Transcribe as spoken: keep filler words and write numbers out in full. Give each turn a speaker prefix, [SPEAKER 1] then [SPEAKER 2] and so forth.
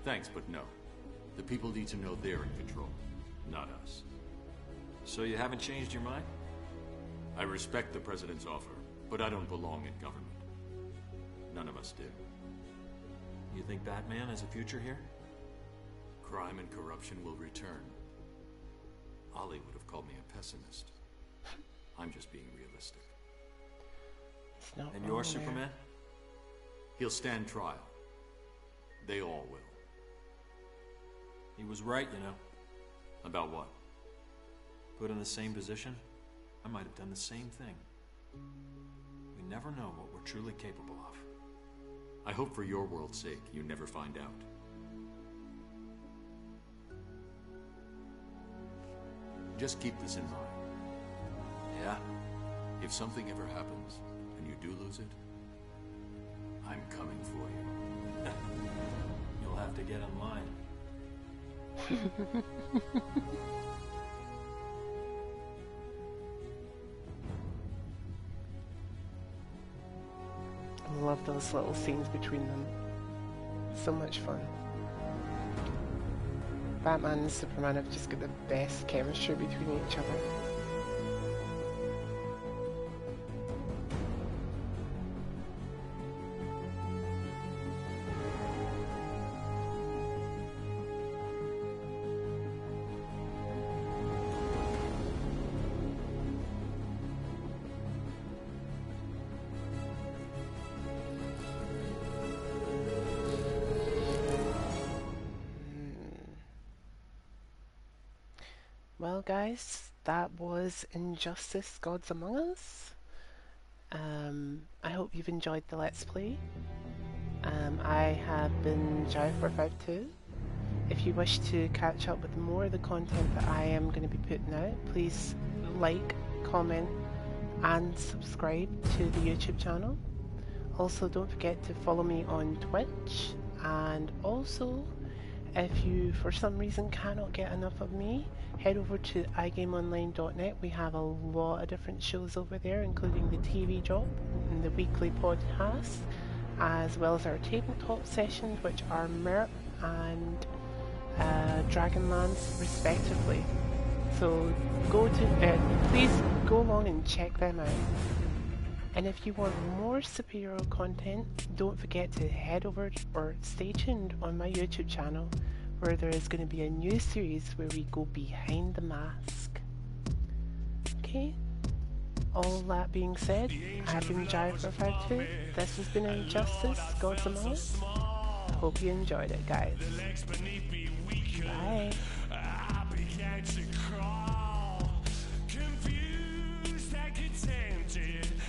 [SPEAKER 1] Thanks, but no. The people need to know they're in control, not us.
[SPEAKER 2] So you haven't changed your mind?
[SPEAKER 1] I respect the President's offer, but I don't belong in government. None of us do.
[SPEAKER 2] You think Batman has a future here?
[SPEAKER 1] Crime and corruption will return. Ollie would have called me a pessimist. I'm just being realistic.
[SPEAKER 3] It's not
[SPEAKER 2] And
[SPEAKER 3] wrong
[SPEAKER 2] you're
[SPEAKER 3] there.
[SPEAKER 2] Superman?
[SPEAKER 1] He'll stand trial. They all will.
[SPEAKER 2] He was right, you know.
[SPEAKER 1] About what?
[SPEAKER 2] Put in the same position, I might have done the same thing. We never know what we're truly capable of.
[SPEAKER 1] I hope for your world's sake you never find out. Just keep this in mind.
[SPEAKER 2] Yeah?
[SPEAKER 1] If something ever happens, and you do lose it, I'm coming for you.
[SPEAKER 2] You'll have to get in line.
[SPEAKER 3] I love those little scenes between them. So much fun. Batman and Superman have just got the best chemistry between each other. Well guys, that was Injustice Gods Among Us. Um, I hope you've enjoyed the Let's Play. Um, I have been Jai four five two. If you wish to catch up with more of the content that I am going to be putting out, please like, comment and subscribe to the YouTube channel. Also don't forget to follow me on Twitch, and also if you for some reason cannot get enough of me, head over to i game online dot net. We have a lot of different shows over there, including the T V Drop and the weekly podcast, as well as our tabletop sessions, which are Merp and uh, Dragonlance respectively. So go to, uh, please go along and check them out. And if you want more superhero content, don't forget to head over or stay tuned on my YouTube channel, where there is going to be a new series where we go behind the mask. Okay? All that being said, I've been Jai four five two. This has been Injustice Gods Among Us. I hope you enjoyed it, guys. Bye.
[SPEAKER 4] I began to crawl, confused and contented.